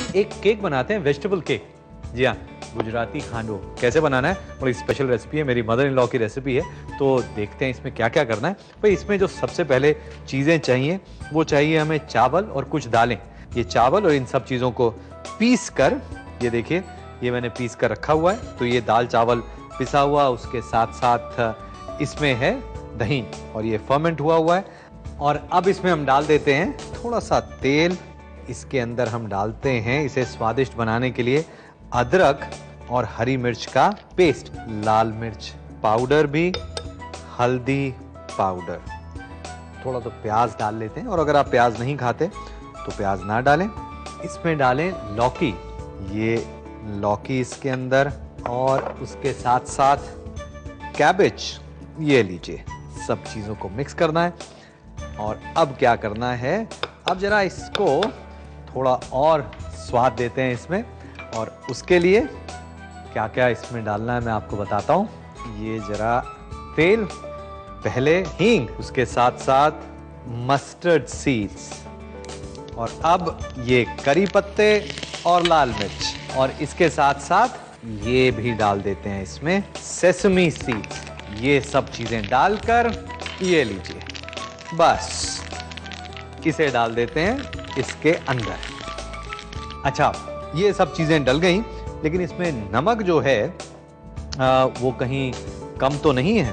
एक केक बनाते हैं, वेजिटेबल केक। जी हाँ, गुजराती खांडो कैसे बनाना है, बड़ी स्पेशल रेसिपी है, मेरी मदर इन लॉ की रेसिपी है। तो देखते हैं इसमें क्या क्या करना है। भाई इसमें जो सबसे पहले चीज़ें चाहिए वो चाहिए हमें चावल और कुछ दालें। ये चावल और इन सब चीज़ों को पीस कर, ये देखिए ये मैंने पीस कर रखा हुआ है। तो ये दाल चावल पिसा हुआ, उसके साथ साथ इसमें है दही और ये फर्मेंट हुआ है। और अब इसमें हम डाल देते हैं थोड़ा सा तेल। इसके अंदर हम डालते हैं इसे स्वादिष्ट बनाने के लिए अदरक और हरी मिर्च का पेस्ट, लाल मिर्च पाउडर भी, हल्दी पाउडर, थोड़ा तो प्याज डाल लेते हैं। और अगर आप प्याज नहीं खाते तो प्याज ना डालें। इसमें डालें लौकी, ये लौकी इसके अंदर, और उसके साथ साथ कैबेज, ये लीजिए। सब चीज़ों को मिक्स करना है। और अब क्या करना है, अब जरा इसको थोड़ा और स्वाद देते हैं इसमें। और उसके लिए क्या क्या इसमें डालना है मैं आपको बताता हूँ। ये जरा तेल, पहले हींग, उसके साथ साथ मस्टर्ड सीड्स, और अब ये करी पत्ते और लाल मिर्च, और इसके साथ साथ ये भी डाल देते हैं इसमें सेसमी सीड्स। ये सब चीजें डालकर ये लीजिए, बस इसे डाल देते हैं इसके अंदर। अच्छा, ये सब चीजें डल गई, लेकिन इसमें नमक जो है वो कहीं कम तो नहीं है।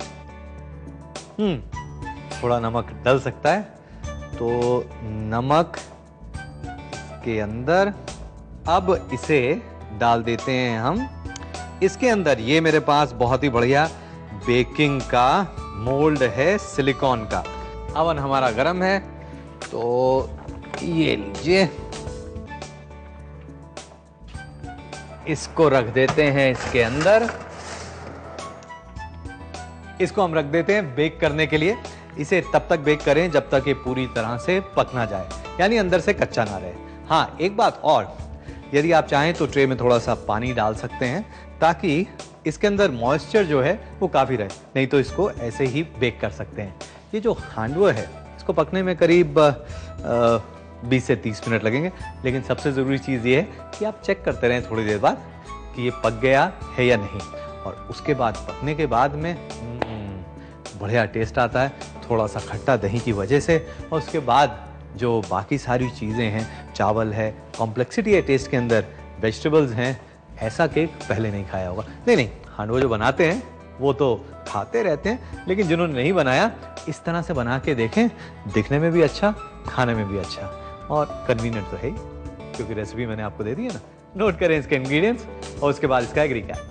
थोड़ा नमक डल सकता है, तो नमक के अंदर अब इसे डाल देते हैं हम इसके अंदर। ये मेरे पास बहुत ही बढ़िया बेकिंग का मोल्ड है, सिलिकॉन का। अवन हमारा गरम है, तो ये लीजिए, इसको रख देते हैं इसके अंदर। इसको हम रख देते हैं बेक करने के लिए। इसे तब तक बेक करें जब तक ये पूरी तरह से पक ना जाए, यानी अंदर से कच्चा ना रहे। हाँ, एक बात और, यदि आप चाहें तो ट्रे में थोड़ा सा पानी डाल सकते हैं, ताकि इसके अंदर मॉइस्चर जो है वो काफ़ी रहे। नहीं तो इसको ऐसे ही बेक कर सकते हैं। ये जो हांडवा है, इसको पकने में करीब 20 से 30 मिनट लगेंगे। लेकिन सबसे ज़रूरी चीज़ ये है कि आप चेक करते रहें थोड़ी देर बाद कि ये पक गया है या नहीं। और उसके बाद पकने के बाद में बढ़िया टेस्ट आता है, थोड़ा सा खट्टा दही की वजह से। और उसके बाद जो बाकी सारी चीज़ें हैं, चावल है, कॉम्प्लेक्सिटी है टेस्ट के अंदर, वेजिटेबल्स हैं, ऐसा केक पहले नहीं खाया होगा। नहीं, हांडवा जो बनाते हैं वो तो खाते रहते हैं, लेकिन जिन्होंने नहीं बनाया, इस तरह से बना के देखें। दिखने में भी अच्छा, खाने में भी अच्छा, और कन्वीनियंट तो है ही, क्योंकि रेसिपी मैंने आपको दे दी है ना। नोट करें इसके इंग्रेडिएंट्स और उसके बाद इसका एक रिकैप।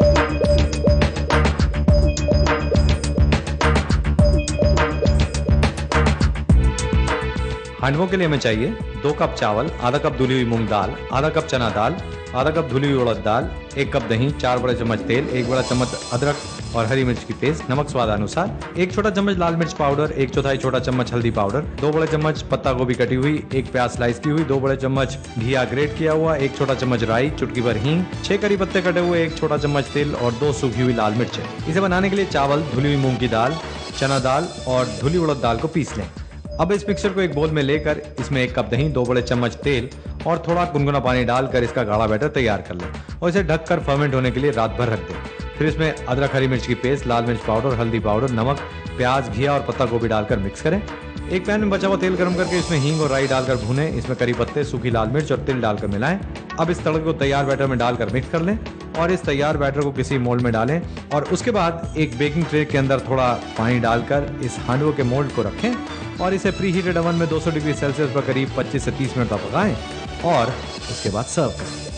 हांडवों के लिए हमें चाहिए 2 कप चावल, आधा कप धुली हुई मूंग दाल, आधा कप चना दाल, आधा कप धुली हुई उड़द दाल, 1 कप दही, 4 बड़े चम्मच तेल, 1 बड़ा चम्मच अदरक और हरी मिर्च की पेस्ट, नमक स्वादानुसार, 1 छोटा चम्मच लाल मिर्च पाउडर, 1/4 छोटा चम्मच हल्दी पाउडर, 2 बड़े चम्मच पत्ता गोभी कटी हुई, 1 प्याज स्लाइस की हुई, 2 बड़े चम्मच घिया ग्रेट किया हुआ, 1 छोटा चम्मच राई, चुटकी भर हींग, 6 करी पत्ते कटे हुए, 1 छोटा चम्मच तेल और 2 सूखी हुई लाल मिर्च। इसे बनाने के लिए चावल, धुली हुई मूंग की दाल, चना दाल और धुली उड़द दाल को पीस लें। अब इस मिक्सचर को एक बोल में लेकर इसमें 1 कप दही, 2 बड़े चम्मच तेल और थोड़ा गुनगुना पानी डालकर इसका गाढ़ा बैटर तैयार कर लें और इसे ढककर फर्मेंट होने के लिए रात भर रख दें। फिर इसमें अदरक, हरी मिर्च की पेस्ट, लाल मिर्च पाउडर, हल्दी पाउडर, नमक, प्याज, घिया और पत्ता गोभी डालकर मिक्स करें। एक पैन में बचा हुआ तेल गर्म करके इसमें हींग और राई डालकर भूनें। इसमें करी पत्ते, सूखी लाल मिर्च और तिल डालकर मिलाएं। अब इस तड़के को तैयार बैटर में डालकर मिक्स कर लें और इस तैयार बैटर को किसी मोल्ड में डालें। और उसके बाद एक बेकिंग ट्रे के अंदर थोड़ा पानी डालकर इस हांडवे के मोल्ड को रखें और इसे प्री हीटेड ओवन में 200 डिग्री सेल्सियस पर करीब 25 से 30 मिनट तक पकाएं और उसके बाद सर्व करें।